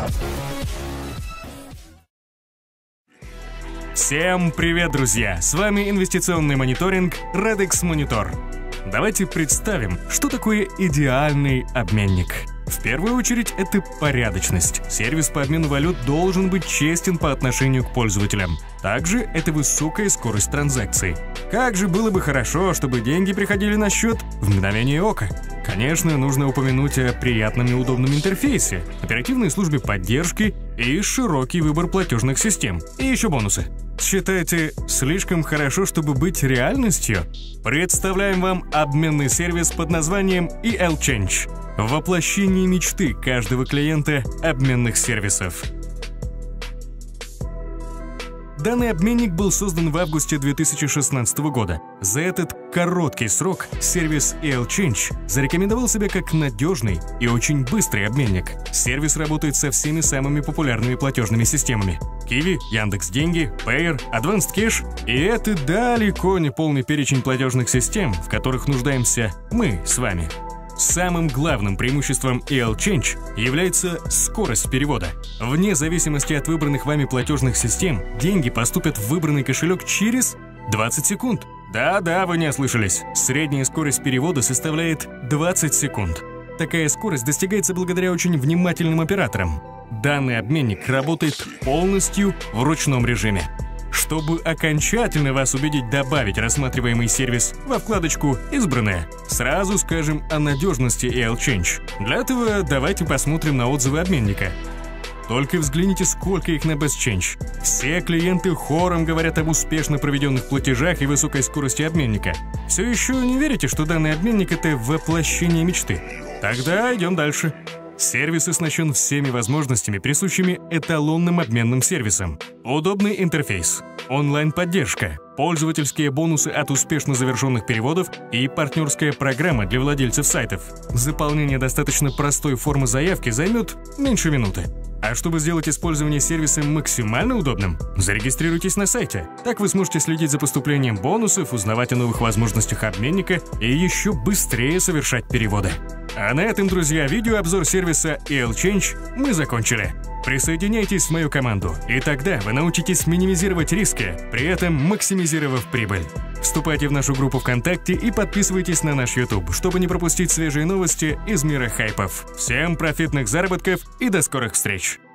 Всем привет, друзья! С вами инвестиционный мониторинг Radix Monitor. Давайте представим, что такое идеальный обменник. В первую очередь, это порядочность. Сервис по обмену валют должен быть честен по отношению к пользователям. Также это высокая скорость транзакций. Как же было бы хорошо, чтобы деньги приходили на счет в мгновение ока. Конечно, нужно упомянуть о приятном и удобном интерфейсе, оперативной службе поддержки и широкий выбор платежных систем. И еще бонусы. Считаете, слишком хорошо, чтобы быть реальностью? Представляем вам обменный сервис под названием EL-Change. Воплощение мечты каждого клиента обменных сервисов. Данный обменник был создан в августе 2016 года. За этот короткий срок сервис EL-Change зарекомендовал себя как надежный и очень быстрый обменник. Сервис работает со всеми самыми популярными платежными системами: Kiwi, Яндекс.Деньги, Payer, Advanced Cash. И это далеко не полный перечень платежных систем, в которых нуждаемся мы с вами. Самым главным преимуществом EL-Change является скорость перевода. Вне зависимости от выбранных вами платежных систем, деньги поступят в выбранный кошелек через 20 секунд. Да-да, вы не ослышались. Средняя скорость перевода составляет 20 секунд. Такая скорость достигается благодаря очень внимательным операторам. Данный обменник работает полностью в ручном режиме. Чтобы окончательно вас убедить добавить рассматриваемый сервис во вкладочку «Избранное», сразу скажем о надежности EL-Change. Для этого давайте посмотрим на отзывы обменника. Только взгляните, сколько их на BestChange. Все клиенты хором говорят об успешно проведенных платежах и высокой скорости обменника. Все еще не верите, что данный обменник — это воплощение мечты? Тогда идем дальше. Сервис оснащен всеми возможностями, присущими эталонным обменным сервисам. Удобный интерфейс, онлайн-поддержка, пользовательские бонусы от успешно завершенных переводов и партнерская программа для владельцев сайтов. Заполнение достаточно простой формы заявки займет меньше минуты. А чтобы сделать использование сервиса максимально удобным, зарегистрируйтесь на сайте. Так вы сможете следить за поступлением бонусов, узнавать о новых возможностях обменника и еще быстрее совершать переводы. А на этом, друзья, видеообзор сервиса EL-Change мы закончили. Присоединяйтесь в мою команду, и тогда вы научитесь минимизировать риски, при этом максимизировав прибыль. Вступайте в нашу группу ВКонтакте и подписывайтесь на наш YouTube, чтобы не пропустить свежие новости из мира хайпов. Всем профитных заработков и до скорых встреч!